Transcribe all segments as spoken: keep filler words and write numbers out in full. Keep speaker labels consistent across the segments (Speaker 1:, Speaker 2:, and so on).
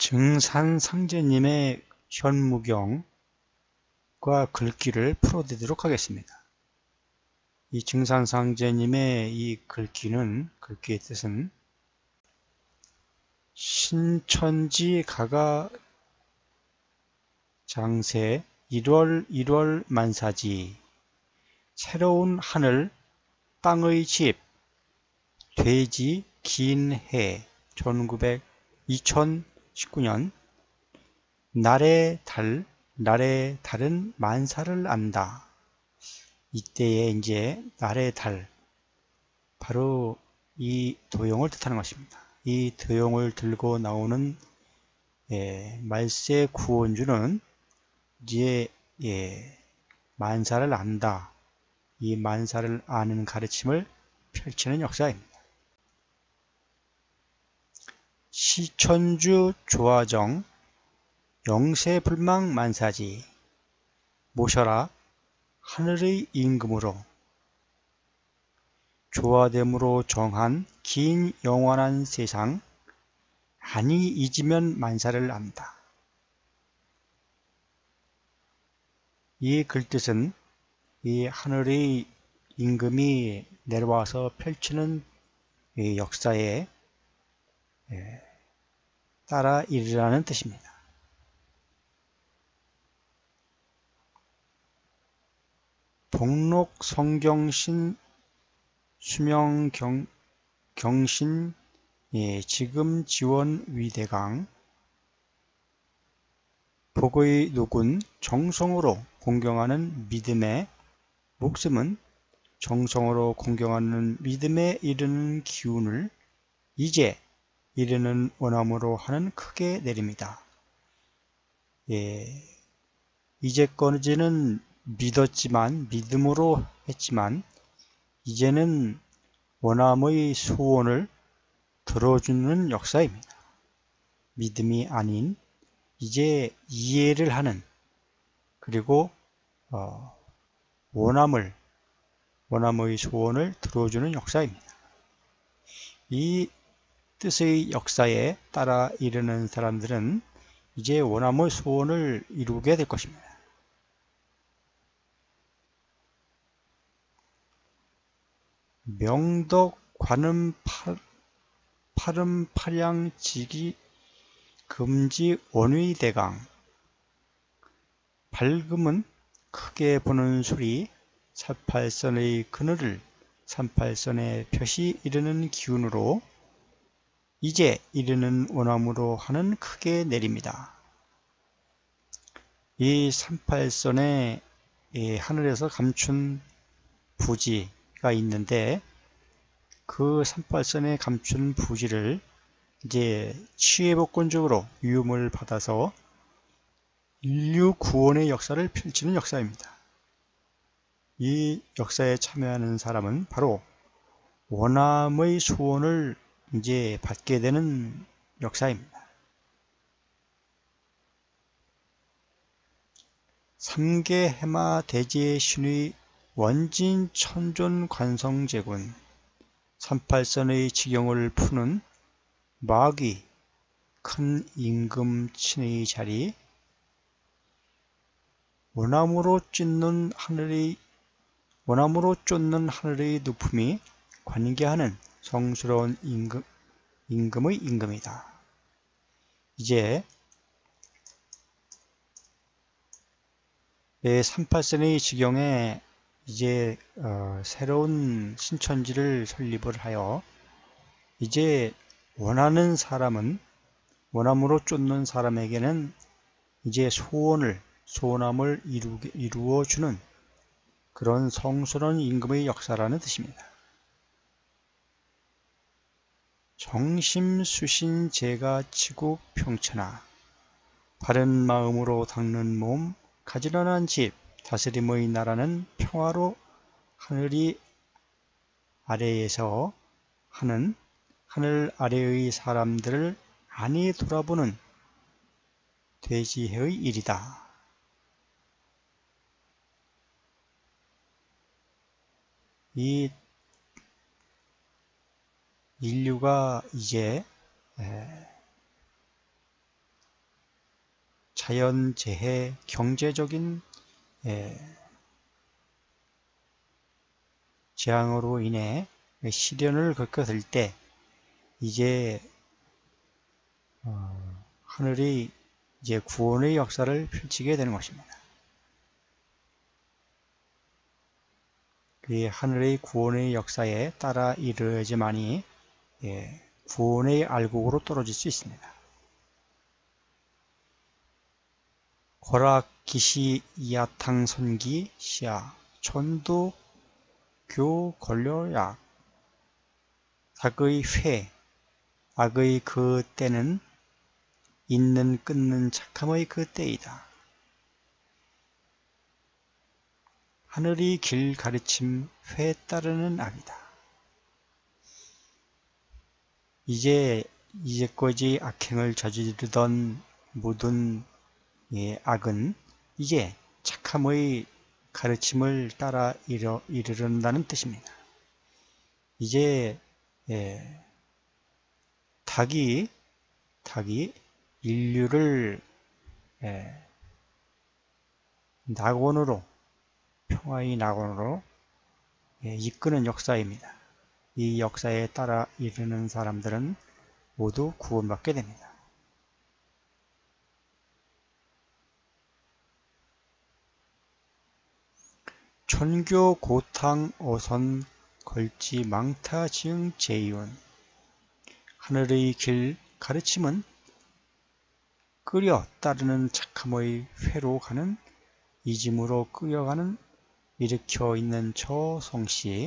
Speaker 1: 증산상제님의 현무경과 글귀를 풀어드리도록 하겠습니다. 이 증산상제님의 이 글귀는, 글귀의 뜻은 신천지 가가 장세 일월 일월 만사지 새로운 하늘 땅의 집 돼지 긴 해 이천십구 년 날의 달 날의 달은 만사를 안다. 이때에 이제 날의 달, 바로 이 도용을 뜻하는 것입니다. 이 도용을 들고 나오는 예, 말세 구원주는 이제 예, 만사를 안다. 이 만사를 아는 가르침을 펼치는 역사입니다. 시천주 조화정 영세불망 만사지 모셔라 하늘의 임금으로 조화됨으로 정한 긴 영원한 세상 아니 잊으면 만사를 안다. 이 글뜻은 이 하늘의 임금이 내려와서 펼치는 이 역사에 따라 이르라는 뜻입니다. 복록 성경신 수명경 경신 예, 지금 지원 위대강 복의 녹은 정성으로 공경하는 믿음의 목숨은 정성으로 공경하는 믿음에 이르는 기운을 이제 이르는 원함으로 하는 크게 내립니다. 예, 이제까지는 믿었지만 믿음으로 했지만 이제는 원함의 소원을 들어주는 역사입니다. 믿음이 아닌 이제 이해를 하는, 그리고 어, 원함을 원함의 소원을 들어주는 역사입니다. 이 뜻의 역사에 따라 이르는 사람들은 이제 원함의 소원을 이루게 될 것입니다. 명덕 관음 팔음 팔양 지기 금지 원위대강 밝음은 크게 보는 소리 삼팔선의 그늘을 삼팔선의 볕이 이르는 기운으로 이제 이르는 원함으로 하는 크게 내립니다. 이 삼팔선의 하늘에서 감춘 부지가 있는데 그 삼팔선에 감춘 부지를 이제 치외복권적으로 위험을 받아서 인류 구원의 역사를 펼치는 역사입니다. 이 역사에 참여하는 사람은 바로 원함의 소원을 이제 받게 되는 역사입니다. 삼계 해마 대지의 신의 원진 천존 관성제군 삼팔선의 지경을 푸는 마귀 큰 임금 친의 자리 원함으로 쫓는 하늘의 원함으로 쫓는 하늘의 높음이 관계하는 성스러운 임금, 임금의 임금이다. 이제 삼팔선의 지경에 이제 어, 새로운 신천지를 설립을 하여 이제 원하는 사람은 원함으로 쫓는 사람에게는 이제 소원을 소원함을 이루, 이루어 주는 그런 성스러운 임금의 역사라는 뜻입니다. 정심수신 제가 치국 평천하 바른 마음으로 닦는 몸 가지런한 집 다스림의 나라는 평화로 하늘이 아래에서 하는 하늘 아래의 사람들을 안이 돌아보는 돼지해의 일이다. 이 인류가 이제 자연재해, 경제적인 예, 재앙으로 인해 시련을 겪게 될 때 이제 어, 하늘이 이제 구원의 역사를 펼치게 되는 것입니다. 그 하늘의 구원의 역사에 따라 이르어야지만이 예, 구원의 알곡으로 떨어질 수 있습니다. 고락, 기시, 이하탕, 선기, 시야, 천도, 교, 권료약, 악의 회, 악의 그 때는 있는 끊는 착함의 그 때이다. 하늘이 길 가르침 회 따르는 악이다. 이제 이제까지 악행을 저지르던 모든 예, 악은 이제 착함의 가르침을 따라 이르, 이르른다는 뜻입니다. 이제 예, 닭이 닭이 인류를 예, 낙원으로 평화의 낙원으로 예, 이끄는 역사입니다. 이 역사에 따라 이르는 사람들은 모두 구원받게 됩니다. 천교 고탕 어선 걸지 망타 지응 제이운 하늘의 길 가르침은 끓여 따르는 착함의 회로 가는 이짐으로 끌어가는 일으켜 있는 저 성씨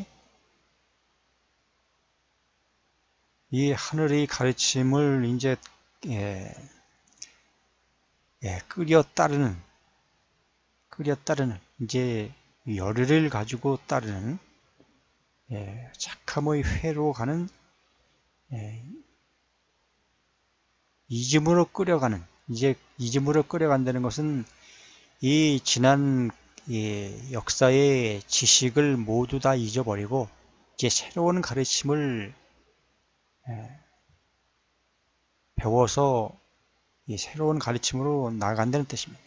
Speaker 1: 이 하늘의 가르침을 이제 예, 예, 끓여 따르는 끓여 따르는 이제 열의를 가지고 따르는 예, 착함의 회로 가는 예, 이즘으로 끌어가는 이제 이즘으로 끌어간다는 것은 이 지난 예, 역사의 지식을 모두 다 잊어버리고 이제 새로운 가르침을 예, 배워서 이 새로운 가르침으로 나아간다는 뜻입니다.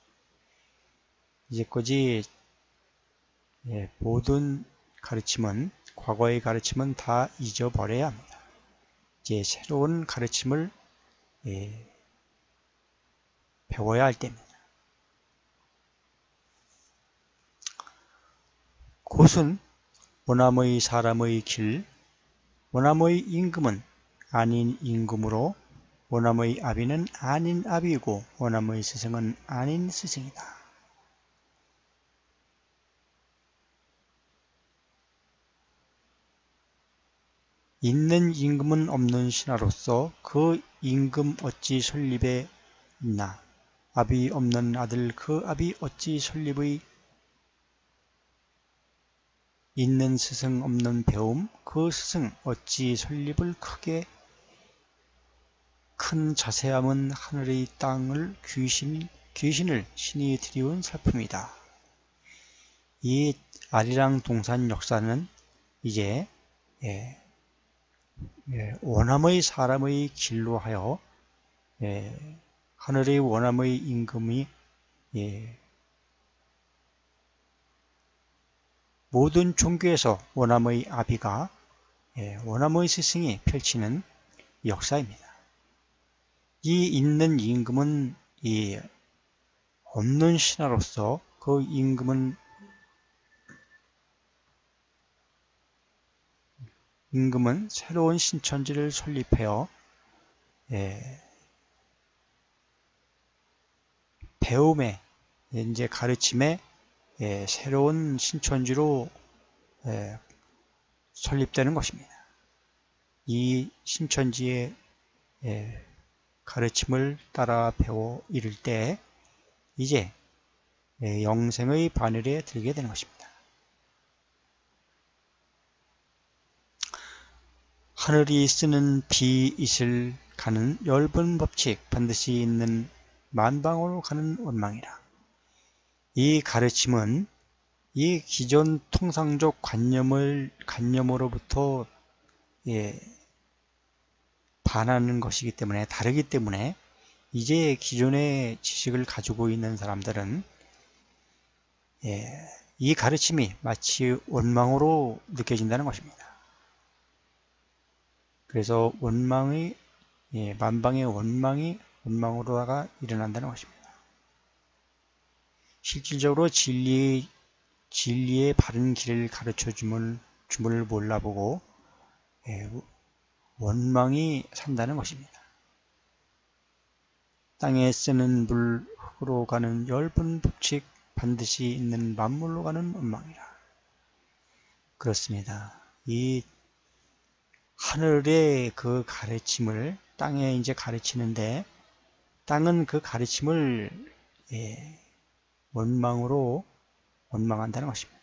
Speaker 1: 이제까지 예, 모든 가르침은 과거의 가르침은 다 잊어버려야 합니다. 이제 새로운 가르침을 예, 배워야 할 때입니다. 곧은 원함의 사람의 길, 원함의 임금은 아닌 임금으로 원함의 아비는 아닌 아비이고 원함의 스승은 아닌 스승이다. 있는 임금은 없는 신하로서 그 임금 어찌 설립에 있나? 아비 없는 아들 그 아비 어찌 설립의 있는 스승 없는 배움 그 스승 어찌 설립을 크게 큰 자세함은 하늘의 땅을 귀신, 귀신을 신이 들이운 살품이다. 이 아리랑 동산 역사는 이제 예, 예, 원함의 사람의 길로 하여 예, 하늘의 원함의 임금이 예, 모든 종교에서 원함의 아비가 예, 원함의 스승이 펼치는 역사입니다. 이 있는 임금은 이 없는 신하로서 그 임금은 임금은 새로운 신천지를 설립하여 예, 배움에 이제 가르침에 예, 새로운 신천지로 예, 설립되는 것입니다. 이 신천지의 예, 가르침을 따라 배워 이를 때 이제 예, 영생의 바늘에 들게 되는 것입니다. 하늘이 쓰는 비잇을 가는 엷은 법칙 반드시 있는 만방으로 가는 원망이라. 이 가르침은 이 기존 통상적 관념을 관념으로부터 예, 반하는 것이기 때문에 다르기 때문에 이제 기존의 지식을 가지고 있는 사람들은 예, 이 가르침이 마치 원망으로 느껴진다는 것입니다. 그래서 원망의 예, 만방의 원망이 원망으로다가 일어난다는 것입니다. 실질적으로 진리, 진리의 바른 길을 가르쳐 줌을, 줌을 몰라보고 예, 원망이 산다는 것입니다. 땅에 쓰는 물, 흙으로 가는 엷은 법칙, 반드시 있는 만물로 가는 원망이라. 그렇습니다. 이 하늘의 그 가르침을 땅에 이제 가르치는데 땅은 그 가르침을 예, 원망으로 원망한다는 것입니다.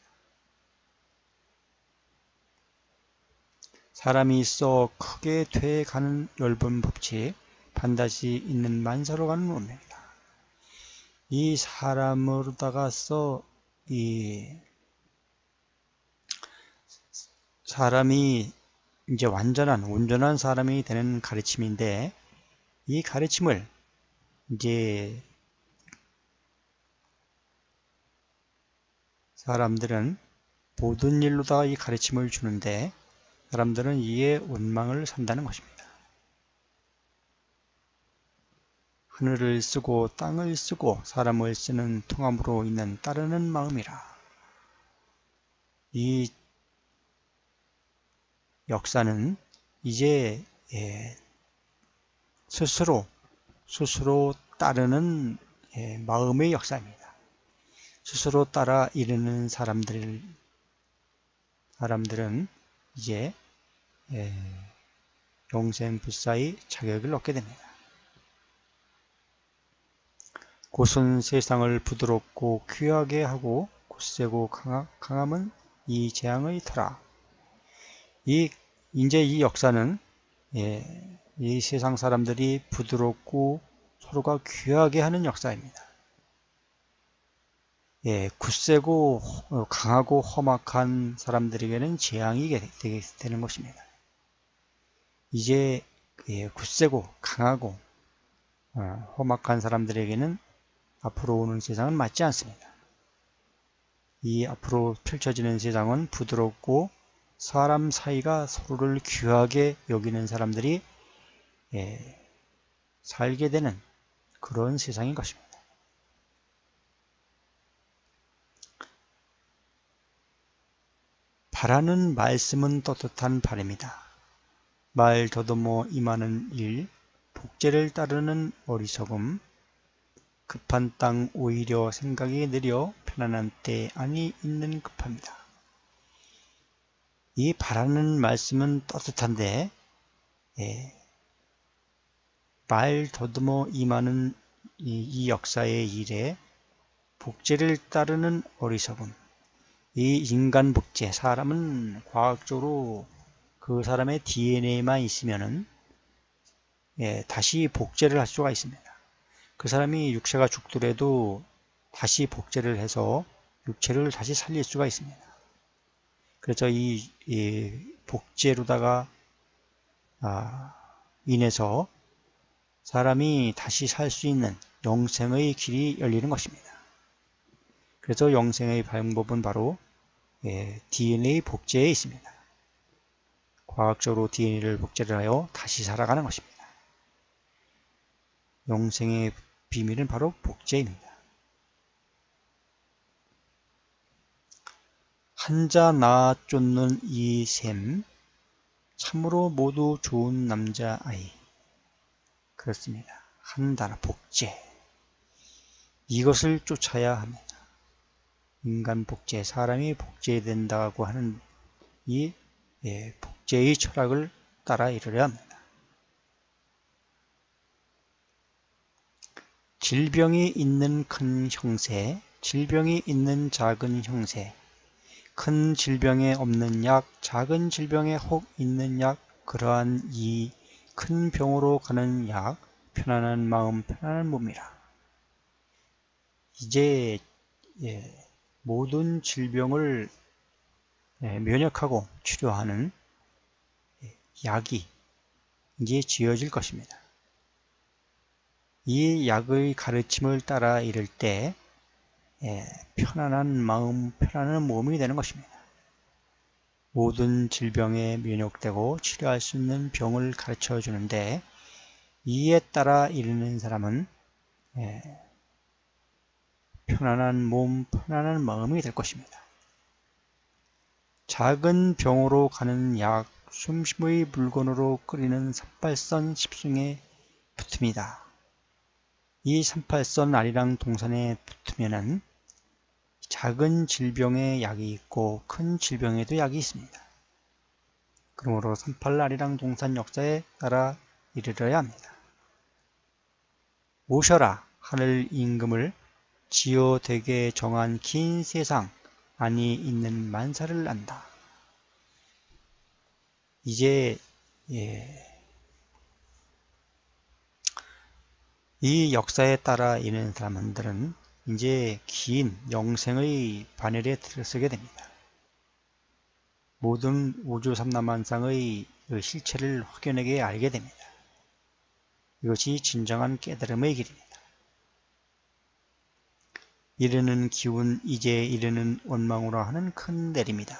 Speaker 1: 사람이 있어 크게 돼가는 엷은 법칙, 반드시 있는 만사로 가는 운명이다. 이 사람으로다가서 이 사람이 이제 완전한 온전한 사람이 되는 가르침인데 이 가르침을 이제 사람들은 모든 일로다가 이 가르침을 주는데 사람들은 이에 원망을 산다는 것입니다. 하늘을 쓰고 땅을 쓰고 사람을 쓰는 통함으로 있는 따르는 마음이라. 이 역사는 이제 예, 스스로 스스로 따르는 예, 마음의 역사입니다. 스스로 따라 이르는 사람들 사람들은 이제 예, 영생불사의 자격을 얻게 됩니다. 곧은 세상을 부드럽고 귀하게 하고 곧세고 강함은 이 재앙의 터라. 이 이제 이 역사는 예, 이 세상 사람들이 부드럽고 서로가 귀하게 하는 역사입니다. 예, 굳세고 강하고 험악한 사람들에게는 재앙이 되게 되는 것입니다. 이제 예, 굳세고 강하고 어, 험악한 사람들에게는 앞으로 오는 세상은 맞지 않습니다. 이 앞으로 펼쳐지는 세상은 부드럽고 사람 사이가 서로를 귀하게 여기는 사람들이 예, 살게 되는 그런 세상인 것입니다. 바라는 말씀은 떳떳한 바람이다. 말 더듬어 임하는 일, 복제를 따르는 어리석음, 급한 땅 오히려 생각이 느려 편안한 때 안이 있는 급합니다. 이 바라는 말씀은 떳떳한데 예, 말 더듬어 임하는 이, 이 역사의 일에 복제를 따르는 어리석음. 이 인간 복제, 사람은 과학적으로 그 사람의 디엔에이만 있으면은 예, 다시 복제를 할 수가 있습니다. 그 사람이 육체가 죽더라도 다시 복제를 해서 육체를 다시 살릴 수가 있습니다. 그래서 이, 이 복제로다가 아, 인해서 사람이 다시 살 수 있는 영생의 길이 열리는 것입니다. 그래서 영생의 방법은 바로 예, 디엔에이 복제에 있습니다. 과학적으로 디엔에이를 복제를 하여 다시 살아가는 것입니다. 영생의 비밀은 바로 복제입니다. 한자 나 쫓는 이 셈, 참으로 모두 좋은 남자아이. 그렇습니다. 한다나 복제. 이것을 쫓아야 합니다. 인간 복제, 사람이 복제된다고 하는 이 예, 복제의 철학을 따라 이르려 합니다. 질병이 있는 큰 형세, 질병이 있는 작은 형세, 큰 질병에 없는 약, 작은 질병에 혹 있는 약, 그러한 이 큰 병으로 가는 약, 편안한 마음, 편안한 몸이라. 이제 예, 모든 질병을 예, 면역하고 치료하는 약이 이제 지어질 것입니다. 이 약의 가르침을 따라 이를 때 예, 편안한 마음, 편안한 몸이 되는 것입니다. 모든 질병에 면역되고 치료할 수 있는 병을 가르쳐 주는데 이에 따라 이르는 사람은 예, 편안한 몸, 편안한 마음이 될 것입니다. 작은 병으로 가는 약, 숨심의 물건으로 끓이는 삼팔선 십승에 붙습니다. 이 삼팔선 아리랑 동산에 붙으면은 작은 질병에 약이 있고 큰 질병에도 약이 있습니다. 그러므로 삼팔 아리랑 동산 역사에 따라 이르러야 합니다. 오셔라 하늘 임금을 지어 되게 정한 긴 세상 안이 있는 만사를 안다. 이제 예, 이 역사에 따라 이는 사람들은 이제 긴 영생의 바늘에 들어서게 됩니다. 모든 우주 삼라만상의 실체를 확연하게 알게 됩니다. 이것이 진정한 깨달음의 길입니다. 이르는 기운 이제 이르는 원망으로 하는 큰 내립니다.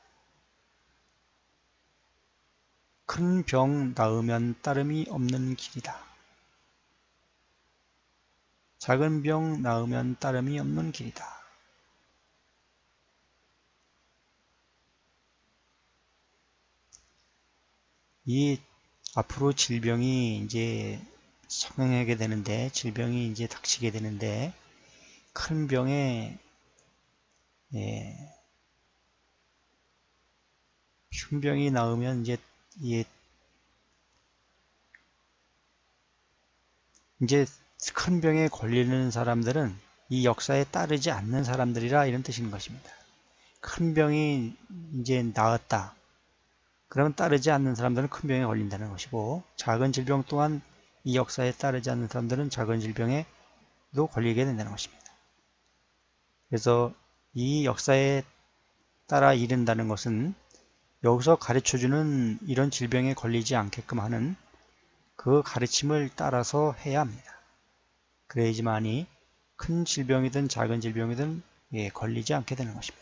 Speaker 1: 큰 병 나으면 따름이 없는 길이다. 작은 병 나으면 따름이 없는 길이다. 이 앞으로 질병이 이제 성행하게 되는데, 질병이 이제 닥치게 되는데, 큰 병에 예, 흉병이 나으면 이제 예, 이제 큰 병에 걸리는 사람들은 이 역사에 따르지 않는 사람들이라 이런 뜻인 것입니다. 큰 병이 이제 나았다. 그러면 따르지 않는 사람들은 큰 병에 걸린다는 것이고, 작은 질병 또한 이 역사에 따르지 않는 사람들은 작은 질병에도 걸리게 된다는 것입니다. 그래서 이 역사에 따라 이른다는 것은 여기서 가르쳐주는 이런 질병에 걸리지 않게끔 하는 그 가르침을 따라서 해야 합니다. 그래야지만이 큰 질병이든 작은 질병이든 예, 걸리지 않게 되는 것입니다.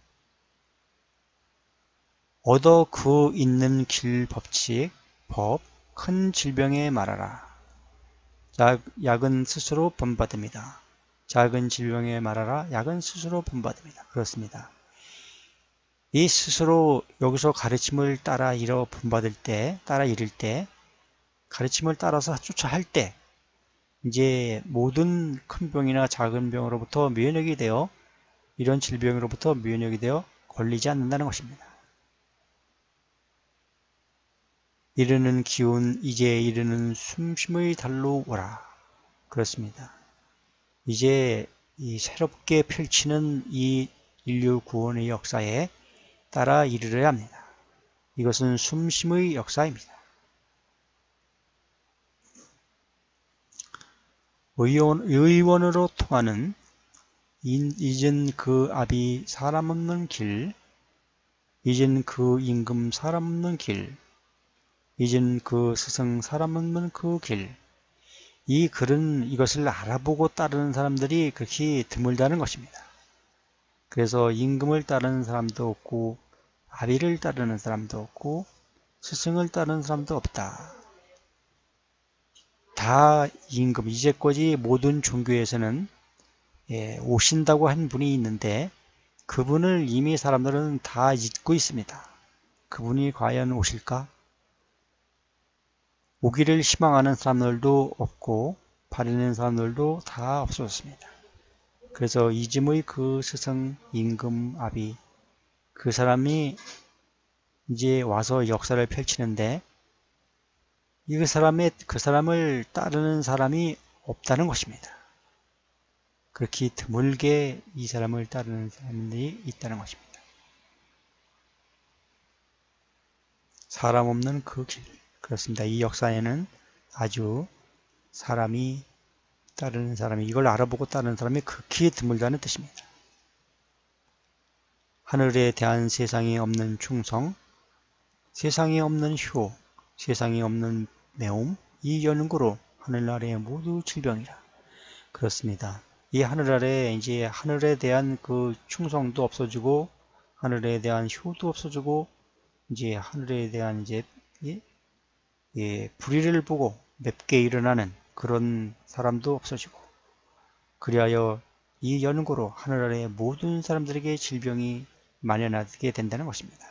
Speaker 1: 얻어 그 있는 길 법칙, 법, 큰 질병에 말하라. 약, 약은 스스로 본받습니다. 작은 질병에 말하라. 약은 스스로 본받습니다. 그렇습니다. 이 스스로 여기서 가르침을 따라 이뤄 본받을 때, 따라 이를 때, 가르침을 따라서 쫓아 할 때, 이제 모든 큰 병이나 작은 병으로부터 면역이 되어 이런 질병으로부터 면역이 되어 걸리지 않는다는 것입니다. 이르는 기운 이제 이르는 숨쉼의 달로 오라. 그렇습니다. 이제 이 새롭게 펼치는 이 인류 구원의 역사에 따라 이르러야 합니다. 이것은 숨쉼의 역사입니다. 의원, 의원으로 통하는 잊은 그 압이 사람 없는 길, 잊은 그 임금 사람 없는 길, 잊은 그 스승 사람 없는 그 길. 이 글은 이것을 알아보고 따르는 사람들이 그렇게 드물다는 것입니다. 그래서 임금을 따르는 사람도 없고 아비를 따르는 사람도 없고 스승을 따르는 사람도 없다. 다 임금, 이제까지 모든 종교에서는 예, 오신다고 한 분이 있는데 그분을 이미 사람들은 다 잊고 있습니다. 그분이 과연 오실까? 오기를 희망하는 사람들도 없고 바라는 사람들도 다 없어졌습니다. 그래서 이즘의 그 스승 임금 아비 그 사람이 이제 와서 역사를 펼치는데 이 사람의 그 사람을 따르는 사람이 없다는 것입니다. 그렇게 드물게 이 사람을 따르는 사람들이 있다는 것입니다. 사람 없는 그 길. 그렇습니다. 이 역사에는 아주 사람이 따르는 사람이 이걸 알아보고 따르는 사람이 극히 드물다는 뜻입니다. 하늘에 대한 세상에 없는 충성, 세상에 없는 효, 세상에 없는 매움, 이 연구로 하늘 아래 모두 질병이라. 그렇습니다. 이 하늘 아래 이제 하늘에 대한 그 충성도 없어지고 하늘에 대한 효도 없어지고 이제 하늘에 대한 이제 예, 예, 불의를 보고 맵게 일어나는 그런 사람도 없어지고 그리하여 이 연고로 하늘 아래 모든 사람들에게 질병이 만연하게 된다는 것입니다.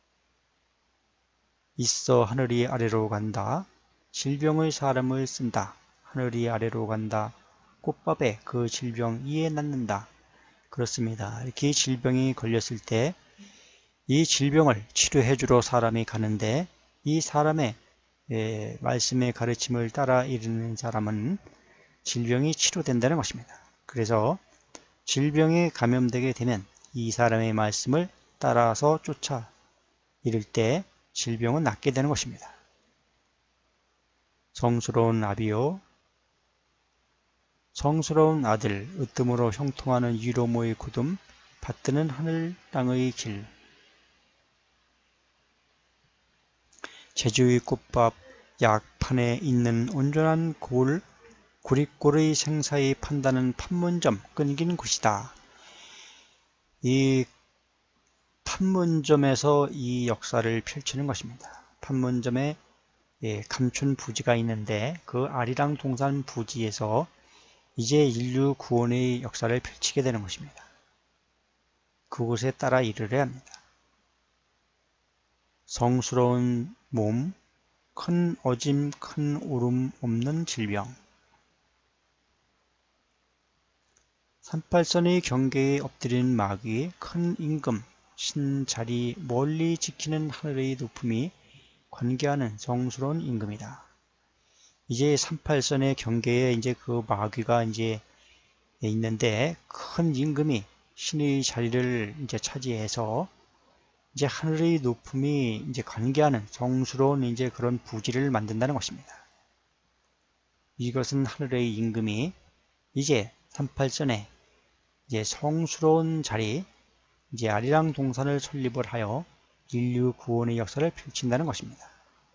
Speaker 1: 있어 하늘이 아래로 간다. 질병의 사람을 쓴다. 하늘이 아래로 간다. 꽃밥에 그 질병 이에 낫는다. 그렇습니다. 이렇게 질병이 걸렸을 때 이 질병을 치료해 주러 사람이 가는데 이 사람의 예, 말씀의 가르침을 따라 이르는 사람은 질병이 치료된다는 것입니다. 그래서 질병에 감염되게 되면 이 사람의 말씀을 따라서 쫓아 이를 때 질병은 낫게 되는 것입니다. 성스러운 아비요 성스러운 아들 으뜸으로 형통하는 유로모의 구둠 받드는 하늘 땅의 길 제주의 꽃밥 약판에 있는 온전한 골 구릿골의 생사의 판단은 판문점 끊긴 곳이다. 이 판문점에서 이 역사를 펼치는 것입니다. 판문점에 예, 감춘 부지가 있는데 그 아리랑 동산 부지에서 이제 인류 구원의 역사를 펼치게 되는 것입니다. 그곳에 따라 이르려 합니다. 성스러운 몸, 큰 어짐, 큰 울음 없는 질병. 삼팔선의 경계에 엎드린 마귀, 큰 임금, 신자리 멀리 지키는 하늘의 높음이 관계하는 성스러운 임금이다. 이제 삼팔선의 경계에 이제 그 마귀가 이제 있는데 큰 임금이 신의 자리를 이제 차지해서 이제 하늘의 높음이 이제 관계하는 성스러운 이제 그런 부지를 만든다는 것입니다. 이것은 하늘의 임금이 이제 삼팔선에 이제 성스러운 자리, 이제 아리랑 동산을 설립을 하여 인류 구원의 역사를 펼친다는 것입니다.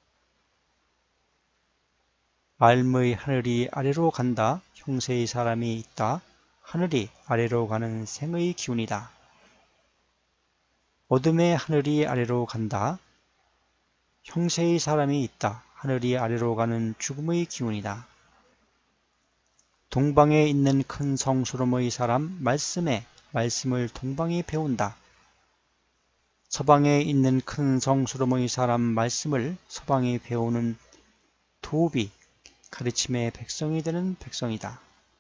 Speaker 1: 알의 하늘이 아래로 간다. 형세의 사람이 있다. 하늘이 아래로 가는 생의 기운이다. 어둠의 하늘이 아래로 간다. 형세의 사람이 있다. 하늘이 아래로 가는 죽음의 기운이다. 동방에 있는 큰 성스러움의 사람 말씀에 말씀을 동방이 배운다. 서방에 있는 큰 성스러움의 사람 말씀을 서방이 배우는 도읍이 가르침의 백성이 되는 백성이다.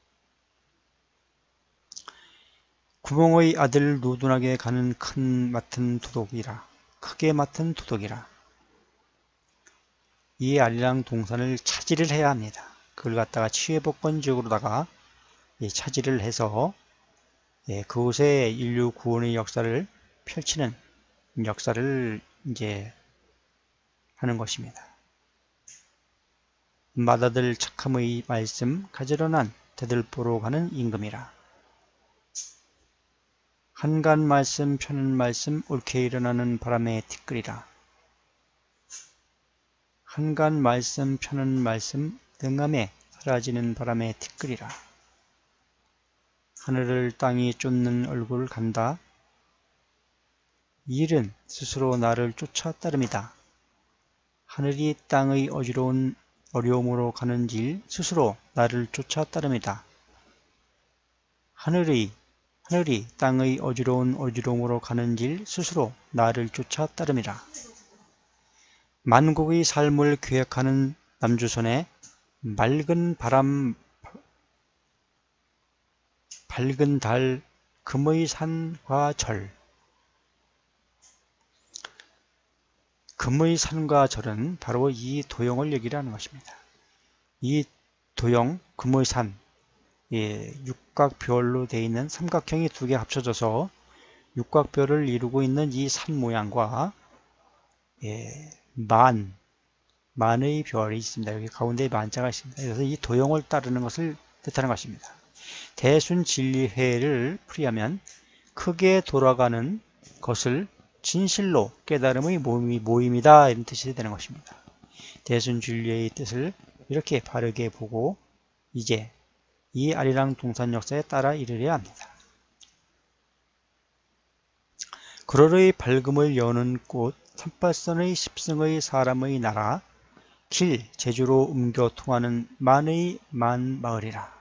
Speaker 1: 구멍의 아들 노둔하게 가는 큰 맡은 도덕이라. 크게 맡은 도덕이라. 이 아리랑 동산을 차지를 해야 합니다. 그걸 갖다가 치외복권 지역으로다가 차지를 해서 그곳에 인류 구원의 역사를 펼치는 역사를 이제 하는 것입니다. 맏아들 착함의 말씀 가지러 난 대들보로 가는 임금이라. 한간 말씀 펴는 말씀 옳게 일어나는 바람에 티끌이라. 한간 말씀 펴는 말씀 등암에 사라지는 바람에 티끌이라. 하늘을 땅이 쫓는 얼굴 간다. 일은 스스로 나를 쫓아 따름이다. 하늘이 땅의 어지러운 어려움으로 가는 길 스스로 나를 쫓아 따름이다. 하늘이 하늘이 땅의 어지러운 어지러움으로 가는 길 스스로 나를 쫓아 따름이라. 만국의 삶을 계획하는 남주선에 맑은 바람 밝은 달 금의 산과 절. 금의 산과 절은 바로 이 도형을 얘기하는 것입니다. 이 도형 금의 산, 예, 육각별로 되어 있는 삼각형이 두 개 합쳐져서 육각별을 이루고 있는 이 산 모양과 예, 만, 만의 별이 있습니다. 여기 가운데에 만자가 있습니다. 그래서 이 도형을 따르는 것을 뜻하는 것입니다. 대순진리회를 풀이하면 크게 돌아가는 것을 진실로 깨달음의 모임이다 이런 뜻이 되는 것입니다. 대순진리회의 뜻을 이렇게 바르게 보고 이제 이 아리랑 동산 역사에 따라 이르려야 합니다. 그러로의 밝음을 여는 꽃 삼팔선의 십승의 사람의 나라 길 제주로 옮겨 통하는 만의 만마을이라.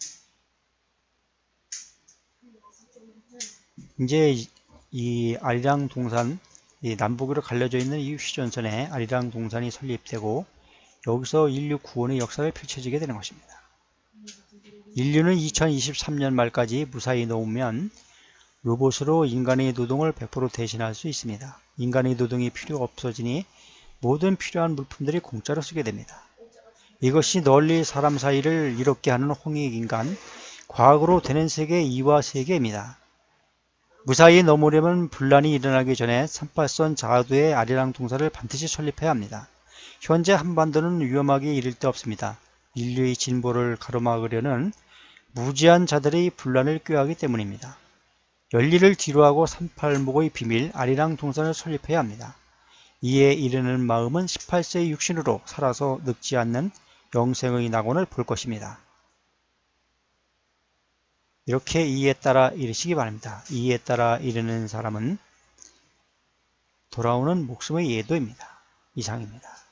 Speaker 1: 이제 이 아리랑 동산, 이 남북으로 갈려져 있는 이 휴전선에 아리랑 동산이 설립되고 여기서 인류 구원의 역사가 펼쳐지게 되는 것입니다. 인류는 이천이십삼 년 말까지 무사히 놓으면 로봇으로 인간의 노동을 백 퍼센트 대신할 수 있습니다. 인간의 노동이 필요 없어지니 모든 필요한 물품들이 공짜로 쓰게 됩니다. 이것이 널리 사람 사이를 이롭게 하는 홍익인간, 과학으로 되는 세계 이화 세계입니다. 무사히 넘으려면 분란이 일어나기 전에 삼팔선 자두의 아리랑 동산을 반드시 설립해야 합니다. 현재 한반도는 위험하게 이를 데 없습니다. 인류의 진보를 가로막으려는 무지한 자들의 분란을 꾀하기 때문입니다. 열리를 뒤로하고 삼팔목의 비밀 아리랑 동산을 설립해야 합니다. 이에 이르는 마음은 십팔 세의 육신으로 살아서 늙지 않는 영생의 낙원을 볼 것입니다. 이렇게 이에 따라 이르시기 바랍니다. 이에 따라 이르는 사람은 돌아오는 목숨의 예도입니다. 이상입니다.